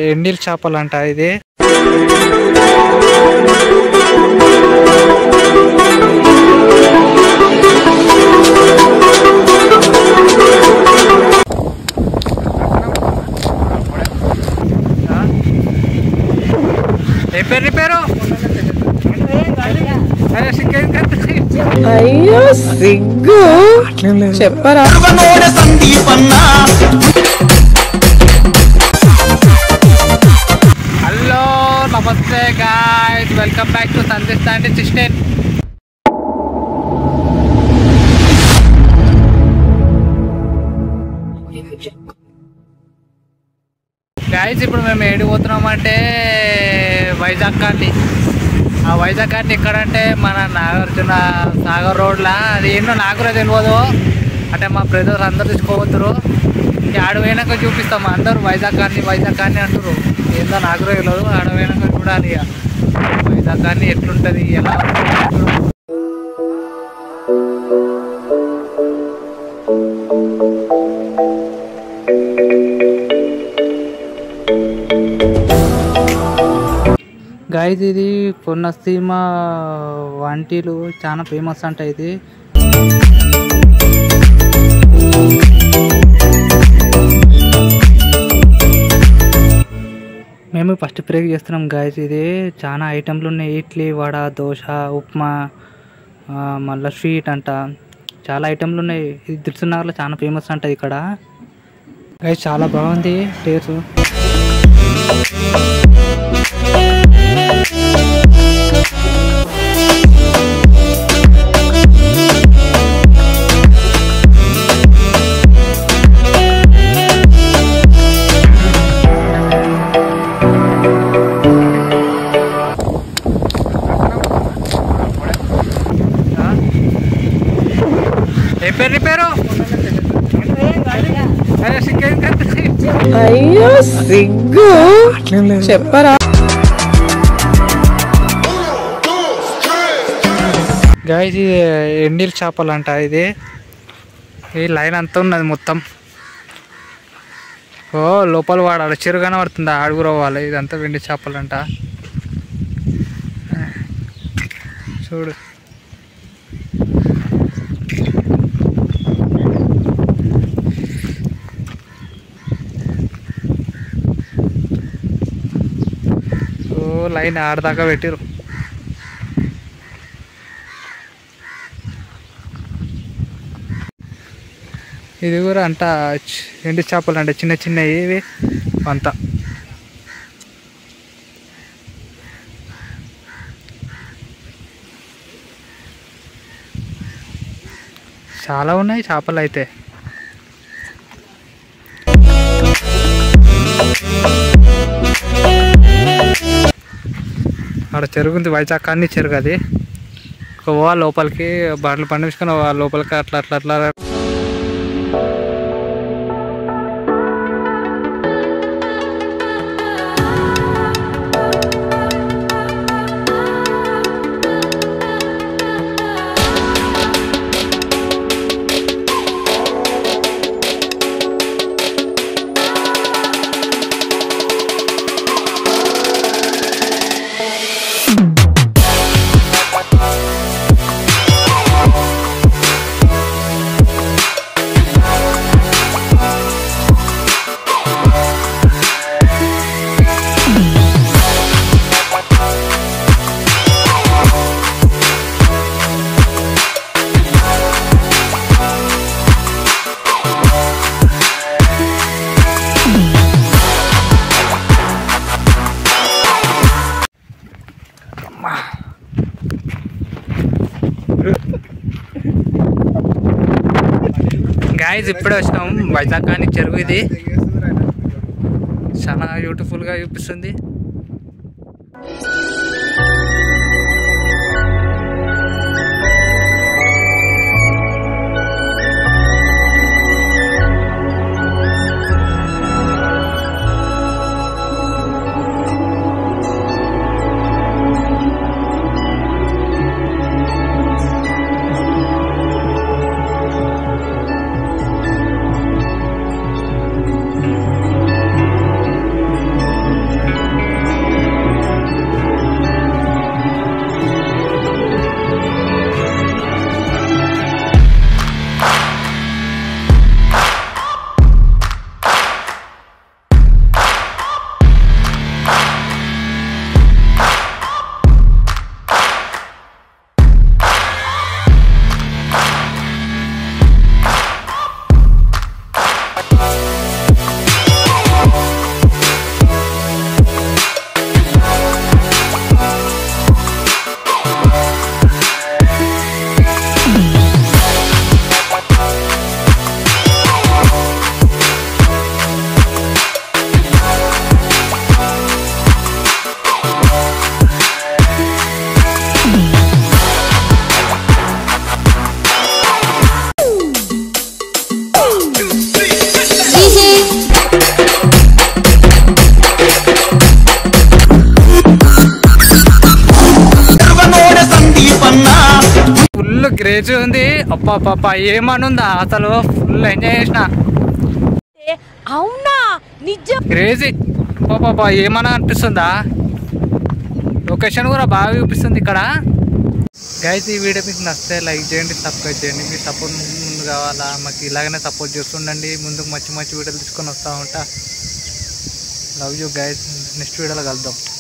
ఎండిల్ చేపలు అంట ఇది. పేరు అయ్యో సిగ్గు చెప్పరా. హలో నమస్తే guys, welcome back to Sandesh 16. Guys ఇప్పుడు మేము ఏడికి పోతున్నామంటే వైజాగ్ కాలనీ. ఆ వైజాగ్ కాలనీ ఎక్కడంటే మన నాగార్జున సాగర్ రోడ్లా, అది ఏంటో నాకు కూడా తెలియదు. అంటే మా బ్రదర్స్ అందరు తీసుకోవద్దురు, ఆడపోయినాక చూపిస్తాం. అందరూ వైజాగ్ కాలనీ అంటారు, ఏందో నాకు కూడా తెలియదు. ఆడపోయినాక చూడాలి ఇక వైజాగ్ కాలనీ ఎట్లుంటుంది, ఎలా గాయస్. ఇది కొన్నసీమ వంటలు చాలా ఫేమస్ అంట ఇది. మేము ఫస్ట్ ప్రేక్ చేస్తున్నాం గాయస్. ఇది చాలా ఐటెంలు ఉన్నాయి, ఇడ్లీ, వడ, దోశ, ఉప్మా, మళ్ళీ స్వీట్ అంట, చాలా ఐటెంలు ఉన్నాయి. ఇది దిల్సుఖ్నగర్లో చాలా ఫేమస్ అంట ఇక్కడ గాయస్. చాలా బాగుంది టేస్ట్. పేరు అయ్యో సిగ్గు చెప్పరా. గాయస్ ఇది ఎండిల్ చేపలు అంట ఇది. ఈ లైన్ అంతా ఉన్నది మొత్తం. ఓ లోపల వాడాలి, చెరుగానే పడుతుంది, ఆడుగురు అవ్వాలి. ఇదంతా వెండి చేపలు అంట. చూడు లైన్ ఆడదాకా పెట్టిరు. ఇది కూడా అంట ఎండి చేపలు అంటే చిన్న చిన్నవి ఇవి అంతా. చాలా ఉన్నాయి చేపలు అయితే. అక్కడ చెరుగు వైజాగ్ కాలనీ చెరుగు. అది లోపలికి బండ్లు పండించుకొని లోపలికి అట్లా అట్లా అట్లా. గాయస్ ఇప్పుడే వచ్చినాం వైజాగ్ కాలనీ చెరువు. ఇది చాలా బ్యూటిఫుల్గా చూపిస్తుంది. క్రేజీ ఉంది. అప్పా పాప ఏమనుందా అసలు ఫుల్ ఎంజాయ్ చేసిన. అవునా నిజం క్రేజీ పాప ఏమన్నా అనిపిస్తుందా. లొకేషన్ కూడా బాగా చూపిస్తుంది ఇక్కడ. గైస్ ఈ వీడియో మీకు నచ్చితే లైక్ చేయండి, సబ్స్క్రైబ్ చేయండి. మీ సపోర్ట్ ముందు కావాలా, మాకు ఇలాగనే సపోర్ట్ చేస్తుండండి. ముందుకు మంచి మంచి వీడియోలు తీసుకొని వస్తూ ఉంటా. Love you guys. నెక్స్ట్ వీడియోలో కలుద్దాం.